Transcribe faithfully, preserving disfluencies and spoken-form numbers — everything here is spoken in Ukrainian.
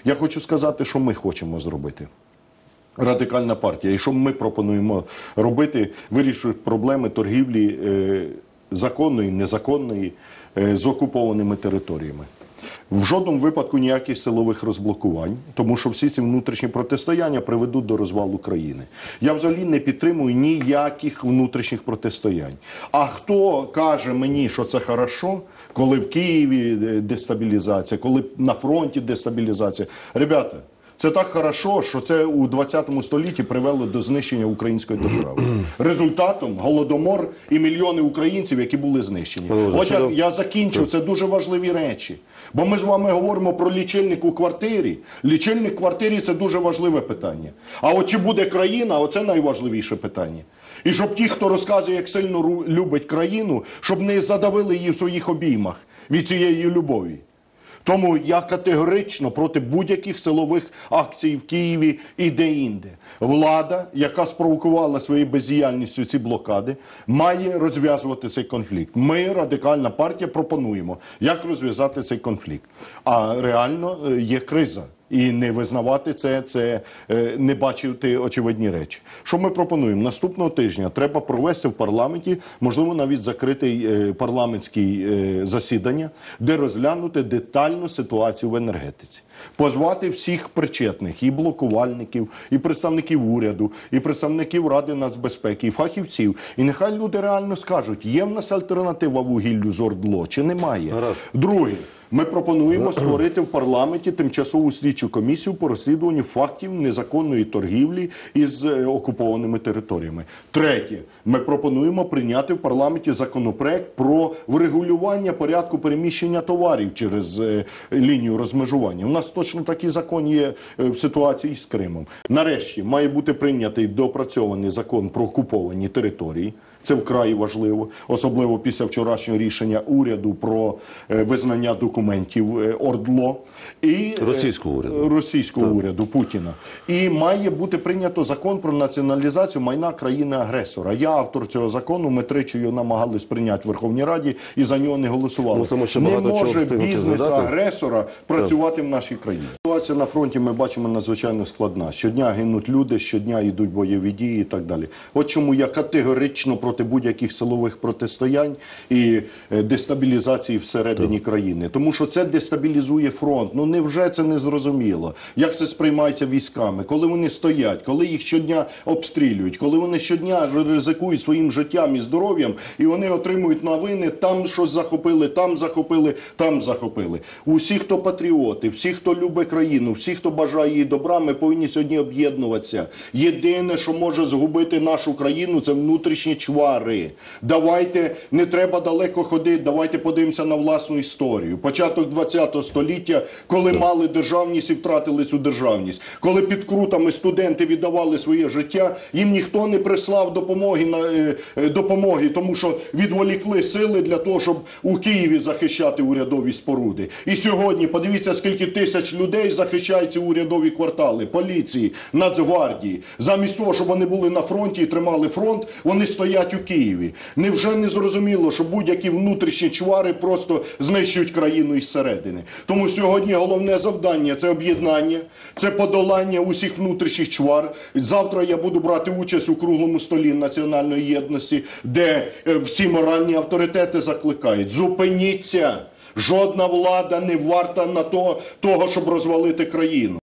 Я хочу сказати, що ми хочемо зробити. Радикальна партія. І що ми пропонуємо робити, вирішують проблеми торгівлі е, законної, незаконної, е, з окупованими територіями. В жодному випадку ніяких силових розблокувань, тому що всі ці внутрішні протистояння приведуть до розвалу країни. Я взагалі не підтримую ніяких внутрішніх протистоянь. А хто каже мені, що це хорошо, коли в Києві дестабілізація, коли на фронті дестабілізація? Ребята, це так хорошо, що це у двадцятому столітті привело до знищення української держави. Результатом – голодомор і мільйони українців, які були знищені. От я, я закінчу, це дуже важливі речі. Бо ми з вами говоримо про лічильник у квартирі. Лічильник у квартирі – це дуже важливе питання. А от чи буде країна – оце найважливіше питання. І щоб ті, хто розказує, як сильно любить країну, щоб не задавили її в своїх обіймах від цієї любові. Тому я категорично проти будь-яких силових акцій в Києві і де-інде. Влада, яка спровокувала своєю бездіяльністю ці блокади, має розв'язувати цей конфлікт. Ми, Радикальна партія, пропонуємо, як розв'язати цей конфлікт. А реально є криза. І не визнавати це, це не бачити очевидні речі. Що ми пропонуємо? Наступного тижня треба провести в парламенті, можливо, навіть закритий парламентський засідання, де розглянути детальну ситуацію в енергетиці. Позвати всіх причетних, і блокувальників, і представників уряду, і представників Ради нацбезпеки, і фахівців. І нехай люди реально скажуть, є в нас альтернатива вугіллю з ОРДЛО чи немає. Гаразд. Друге. Ми пропонуємо створити в парламенті тимчасову слідчу комісію по розслідуванню фактів незаконної торгівлі із окупованими територіями. Третє. Ми пропонуємо прийняти в парламенті законопроект про врегулювання порядку переміщення товарів через лінію розмежування. У нас точно такий закон є в ситуації з Кримом. Нарешті має бути прийнятий доопрацьований закон про окуповані території. Це вкрай важливо, особливо після вчорашнього рішення уряду про визнання документів ОРДЛО і російського уряду, російського уряду Путіна. І має бути прийнято закон про націоналізацію майна країни-агресора. Я автор цього закону, ми тричі його намагались прийняти в Верховній Раді і за нього не голосували. Ну, не може бізнес агресора працювати так в нашій країні. Ситуація на фронті, ми бачимо, надзвичайно складна. Щодня гинуть люди, щодня йдуть бойові дії і так далі. От чому я категорично проти будь-яких силових протистоянь і дестабілізації всередині так. країни. Тому що це дестабілізує фронт. Ну невже це не зрозуміло? Як це сприймається військами? Коли вони стоять, коли їх щодня обстрілюють, коли вони щодня ризикують своїм життям і здоров'ям, і вони отримують новини, там щось захопили, там захопили, там захопили. Усі, хто патріоти, всі, хто любить країну, всі, хто бажає її добра, ми повинні сьогодні об'єднуватися. Єдине, що може згубити нашу країну, це внутрішні чвари. Давайте, не треба далеко ходити, давайте подивимося на власну історію. Початок двадцятого століття, коли так. мали державність і втратили цю державність. Коли під крутами студенти віддавали своє життя, їм ніхто не прислав допомоги, на, е, допомоги, тому що відволікли сили для того, щоб у Києві захищати урядові споруди. І сьогодні, подивіться, скільки тисяч людей захищають ці урядові квартали, поліції, Нацгвардії. Замість того, щоб вони були на фронті і тримали фронт, вони стоять у Києві. Невже не зрозуміло, що будь-які внутрішні чвари просто знищують країну із середини? Тому сьогодні головне завдання – це об'єднання, це подолання усіх внутрішніх чвар. Завтра я буду брати участь у круглому столі національної єдності, де всі моральні авторитети закликають: зупиніться! Жодна влада не варта на то, того, щоб розвалити країну.